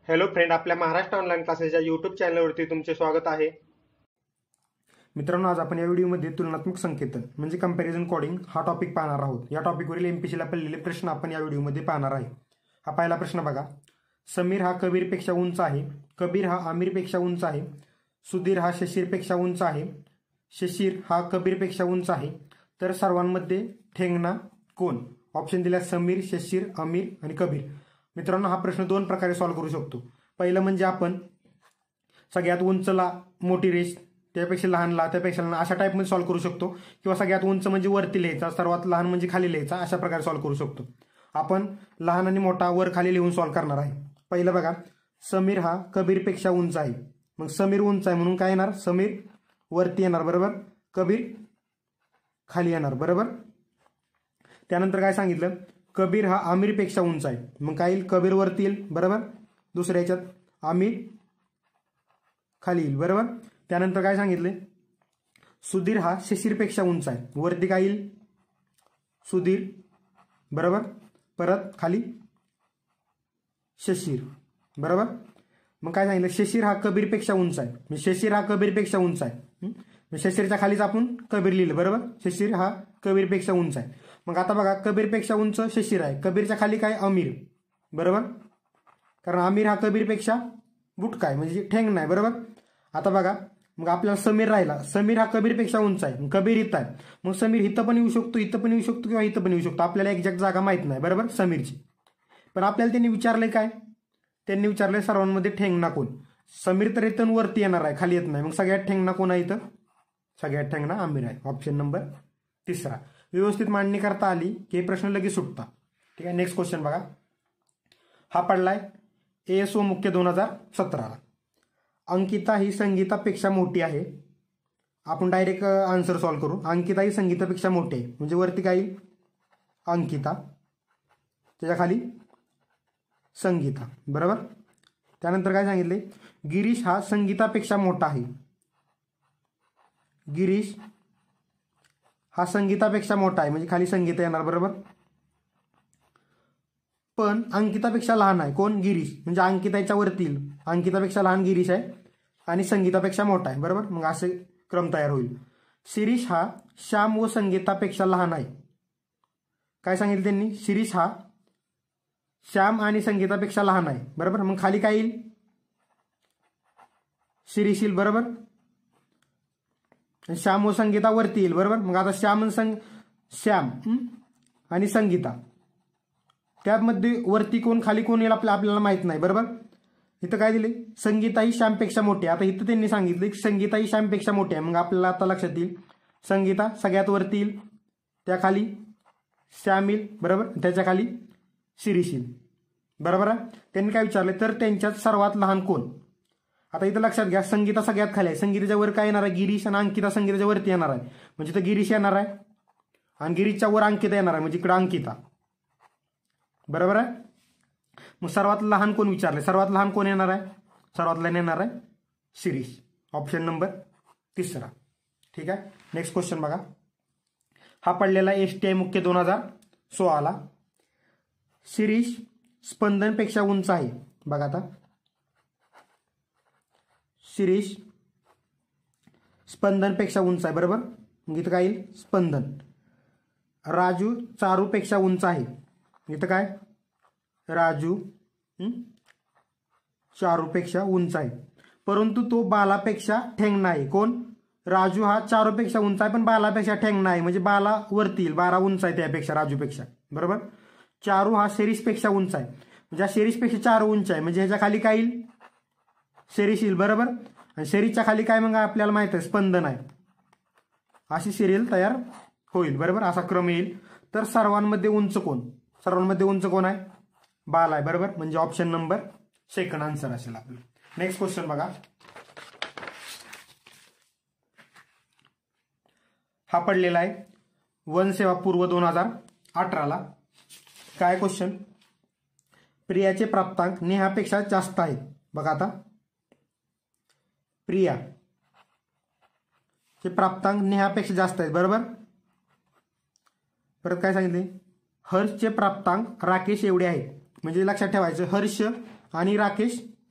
Hello friend, आपल्या Maharashtra online क्लासेसच्या YouTube चॅनलवरती तुमचे स्वागत आहे. मित्रांनो, आज आपण या व्हिडिओमध्ये तुलनात्मक संकेतन म्हणजे कंपॅरिझन कोडिंग हा टॉपिक पाहणार आहोत. या टॉपिकवरील एमपीसीला पडलेले प्रश्न आपण या व्हिडिओमध्ये पाहणार आहे. हा पहिला प्रश्न बघा. समीर हा कबीरपेक्षा उंच आहे. कबीर हा आमिरपेक्षा उंच आहे. सुधीर हा शशीरपेक्षा उंच आहे. शशीर हा कबीरपेक्षा उंच आहे. तर सर्वांमध्ये ठेंगणा कोण? ऑप्शन दिल्या समीर, शशीर, आमिर आणि कबीर. मित्रांनो, हा प्रश्न दोन प्रकारे सॉल्व्ह करू शकतो. पहिलं म्हणजे आपण सगळ्यात उंचला मोठी रेष, त्यापेक्षा लहानला, त्यापेक्षा लहान, अशा टाईपमध्ये सॉल्व्ह करू शकतो. किंवा सगळ्यात उंच म्हणजे वरती लिहायचा, सर्वात लहान म्हणजे खाली लिहायचा, अशा प्रकारे सॉल्व्ह करू शकतो. आपण लहान आणि मोठा वर खाली लिहून सॉल्व्ह करणार आहे. पहिलं बघा, समीर हा कबीरपेक्षा उंच आहे. मग समीर उंच आहे म्हणून काय येणार? समीर वरती येणार, बरोबर. कबीर खाली येणार, बरोबर. त्यानंतर काय सांगितलं? कबीर हा आमिरपेक्षा उंच आहे. मग काय येईल? कबीर वरती येईल, बरोबर. दुसऱ्या याच्यात आमिर खाली येईल, बरोबर. त्यानंतर काय सांगितले? सुधीर हा शशीरपेक्षा उंच आहे. वरती काय येईल? सुधीर, बरोबर. परत खाली शशीर, बरोबर. मग काय सांगितलं? शशीर हा कबीरपेक्षा उंच आहे. म्हणजे शशीर हा कबीरपेक्षा उंच आहे. शशीरच्या खालीच आपण कबीर लिहिलं, बरोबर. शशीर हा कबीरपेक्षा उंच आहे. मग आता बघा, कबीरपेक्षा उंच शशीर आहे. कबीरच्या खाली काय? आमिर, बरोबर. कारण आमिर हा कबीरपेक्षा बुटका आहे, म्हणजे ठेंगणा आहे, बरोबर. आता बघा, मग आपल्याला समीर राहिला. समीर हा कबीरपेक्षा उंच आहे. कबीर इथं आहे. मग समीर इथं पण येऊ शकतो, इथं पण येऊ शकतो, किंवा इथं पण येऊ शकतो. आपल्याला एक्झॅक्ट जागा माहित नाही, बरोबर, समीरची. पण आपल्याला त्यांनी विचारलंय काय? त्यांनी विचारलंय सर्वांमध्ये ठेंगणा कोण? समीर तर इथून वरती येणार आहे, खाली येत नाही. मग सगळ्यात ठेंगणा कोण आहे? इथं सगळ्यात ठेंगणा आमिर आहे. ऑप्शन नंबर तिसरा. व्यवस्थित मांडणी करता आली की हे प्रश्न लगेच सुटतात. ठीक आहे. नेक्स्ट क्वेश्चन बघा. हा पडलाय ASO मुख्य 2017. अंकिता ही संगीतापेक्षा मोठी आहे. आपण डायरेक्ट आन्सर सॉल्व्ह करू. अंकिता ही संगीतापेक्षा मोठी आहे म्हणजे वरती काय येईल? अंकिता, त्याच्या खाली संगीता, बरोबर. त्यानंतर काय सांगितले? गिरीश हा संगीतापेक्षा मोठा आहे. गिरीश हा संगीतापेक्षा मोठा आहे म्हणजे खाली संगीता येणार, बरोबर. पण अंकितापेक्षा लहान आहे. कोण? गिरीश. म्हणजे अंकिताच्या वरती येईल. अंकितापेक्षा लहान गिरीश आहे आणि संगीतापेक्षा मोठा आहे, बरोबर. मग असे क्रम तयार होईल. शिरीष हा श्याम व संगीतापेक्षा लहान आहे. काय सांगितलं त्यांनी? शिरीष हा श्याम आणि संगीतापेक्षा लहान आहे, बरोबर. मग खाली काय येईल? शिरीष येईल, बरोबर. श्याम व संगीता वरती येईल, बरोबर. मग आता श्याम आणि संगीता, त्यामध्ये वरती कोण खाली कोण येईल आपल्याला माहित नाही, बरोबर. इथं काय दिले? संगीता ही श्यामपेक्षा मोठी आहे. आता इथं त्यांनी सांगितलं की संगीता ही श्यामपेक्षा मोठी आहे. मग आपल्याला आता लक्षात येईल संगीता सगळ्यात वरती येईल, त्या खाली श्याम येईल, बरोबर. त्याच्या खाली शिरीष येईल, बरोबर आहे. त्यांनी काय विचारले? तर त्यांच्यात सर्वात लहान कोण? आता इथं लक्षात घ्या, संगीता सगळ्यात खाली आहे. संगीताच्या वर काय येणार आहे? गिरीश. आणि अंकिता संगीताच्या वरती येणार आहे म्हणजे इथं गिरीश येणार आहे आणि गिरीशच्या वर अंकिता येणार आहे म्हणजे इकडे अंकिता, बरोबर आहे. मग सर्वात लहान कोण विचारले? सर्वात लहान कोण येणार आहे? सर्वात लहान येणार आहे शिरीष. ऑप्शन नंबर तिसरा. ठीक आहे. नेक्स्ट क्वेश्चन बघा. हा पडलेला STI मुख्य 2016. शिरीष स्पंदनपेक्षा उंच आहे. बघा आता, शिरीष स्पंदनपेक्षा उंच आहे, बरोबर. मग इथं काय येईल? स्पंदन. राजू चारूपेक्षा उंच आहे. इथं काय? राजू चारूपेक्षा उंच आहे. परंतु तो बालापेक्षा ठेंगणा आहे. कोण? राजू हा चारूपेक्षा उंच आहे पण बालापेक्षा ठेंगणा आहे म्हणजे बाला वरती येईल. बाला उंच आहे त्यापेक्षा, राजूपेक्षा, बरोबर. चारू हा शिरीषपेक्षा उंच आहे म्हणजे शिरीषपेक्षा चारू उंच आहे म्हणजे ह्याच्या खाली काय येईल? शिरीष येईल, बरोबर. आणि शिरीषच्या खाली काय? मग आपल्याला माहित आहे स्पंदन आहे. अशी सिरियल तयार होईल, बरोबर. असा क्रम येईल. तर सर्वांमध्ये उंच कोण? सर्वांमध्ये उंच कोण आहे? बाल आहे, बरोबर. म्हणजे ऑप्शन नंबर सेकंड आन्सर असेल आपलं. नेक्स्ट क्वेश्चन बघा. हा पडलेला आहे वनसेवा पूर्व 2018. काय क्वेश्चन? प्रियाचे प्राप्तांक नेहापेक्षा जास्त आहेत. बघा आता, प्रिया चे प्राप्तांक नेहापेक्षा जास्त आहेत, बरोबर. परत काय सांगितले? हर्षचे प्राप्तांक राकेश एवढे आहेत. म्हणजे लक्षात ठेवायचं, हर्ष आणि राकेश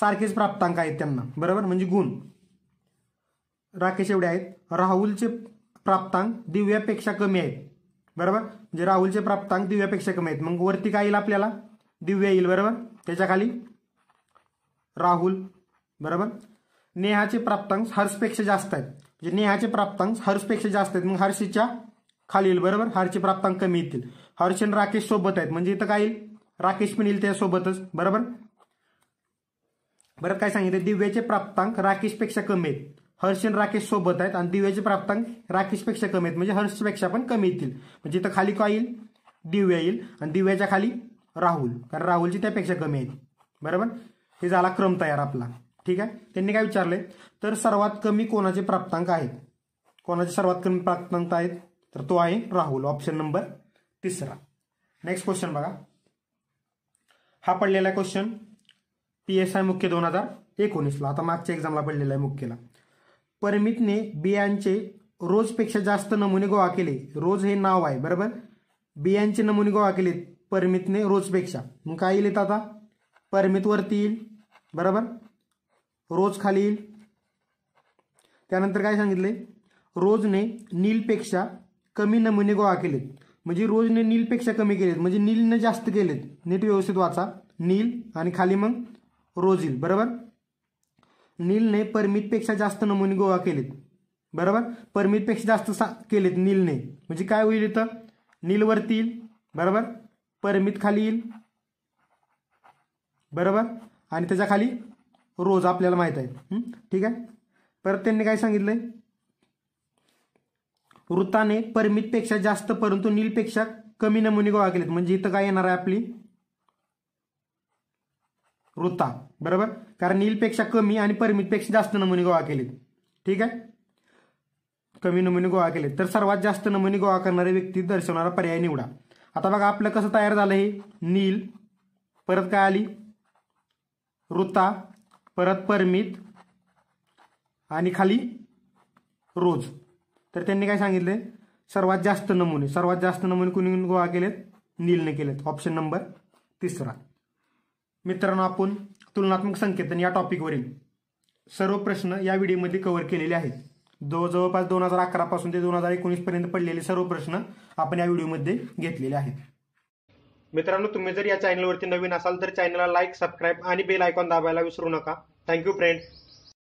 सारखेच प्राप्तांक आहेत त्यांना, बरोबर, म्हणजे गुण. राकेश एवढे आहेत. राहुलचे प्राप्तांक दिव्यापेक्षा कमी आहेत, बरोबर, म्हणजे राहुलचे प्राप्तांक दिव्यापेक्षा कमी आहेत. मग वरती काय येईल आपल्याला? दिव्या येईल, बरोबर. त्याच्या खाली राहुल, बरोबर. नेहाचे प्राप्तांक हर्षपेक्षा जास्त आहेत, म्हणजे नेहाचे प्राप्तांक हर्षपेक्षा जास्त आहेत. मग हर्षच्या खाली येईल, बरोबर. हर्षचे प्राप्तांक कमी येतील. हर्ष आणि राकेश सोबत आहेत, म्हणजे इथं काय येईल? राकेश पण येईल त्यासोबतच, बरोबर. परत काय सांगितलं? दिव्याचे प्राप्तांक राकेशपेक्षा कमी आहेत. हर्ष आणि राकेश सोबत आहेत आणि दिव्याचे प्राप्तांक राकेशपेक्षा कमी आहेत, म्हणजे हर्षपेक्षा पण कमी येतील. म्हणजे इथं खाली काय येईल? दिव्या येईल आणि दिव्याच्या खाली राहुल, कारण राहुलची त्यापेक्षा कमी आहेत, बरोबर. हे झाला क्रम तयार आपला. ठीक आहे. त्यांनी काय विचारलंय? तर सर्वात कमी कोणाचे प्राप्तांक आहेत? कोणाचे सर्वात कमी प्राप्तांक आहेत? तर तो आहे Rahul. Option number 3. Next question बघा. हा पडलेला क्वेश्चन PSI मुख्य 2019ला, आता मागच्या एक्झामला पडलेला आहे मुख्यला. परमितने बियांचे रोजपेक्षा जास्त नमुने गोळा केले. रोज हे नाव आहे, बरोबर. बियांचे नमुने गोळा केले परमितने रोजपेक्षा. मग काय येईल आता? परमित वरती येईल, बरोबर. रोज खाली येईल. त्यानंतर काय सांगितले? रोजने नीलपेक्षा कमी नमुने गोळा केलेत, म्हणजे रोजने नीलपेक्षा कमी केलेत, म्हणजे नीलने जास्त केलेत. नीट व्यवस्थित वाचा. नील आणि खाली मग रोज येईल, बरोबर. नीलने परमितपेक्षा जास्त नमुने गोळा केलेत, बरोबर. परमितपेक्षा जास्त केलेत नीलने, म्हणजे काय होईल इथं? नील वरती येईल, बरोबर. परमित खाली येईल, बरोबर. आणि त्याच्या खाली रोज आपल्याला माहित आहे. ठीक आहे. परत त्यांनी काय सांगितलंय? ऋताने परमितपेक्षा जास्त परंतु नीलपेक्षा कमी नमुने गोळा केलेत, म्हणजे इथं काय येणार आहे आपली? ऋता, बरोबर. कारण नीलपेक्षा कमी आणि परमितपेक्षा जास्त नमुने गोळा केलेत. ठीक आहे. कमी नमुने गोळा केलेत, तर सर्वात जास्त नमुने गोळा करणारी व्यक्ती दर्शवणारा पर्याय निवडा. आता बघा आपलं कसं तयार झालं हे? नील, परत काय आली? ऋता, परत परमित आणि खाली रोज. तर त्यांनी काय सांगितले? सर्वात जास्त नमुने कुणी गोळा केलेत? नीलने केलेत. Option number 3. मित्रांनो, आपण तुलनात्मक संकेतन या टॉपिकवरील सर्व प्रश्न या व्हिडिओमध्ये कव्हर केलेले आहेत. जवळपास 2011 पासून ते 2019 पर्यंत पडलेले सर्व प्रश्न आपण या व्हिडिओमध्ये घेतलेले आहेत. मित्रांनो, तुम्ही जर या चॅनलवरती नवीन असाल तर चॅनलला लाईक, सबस्क्राईब आणि बेल आयकॉन दाबायला विसरू नका. Thank you friends.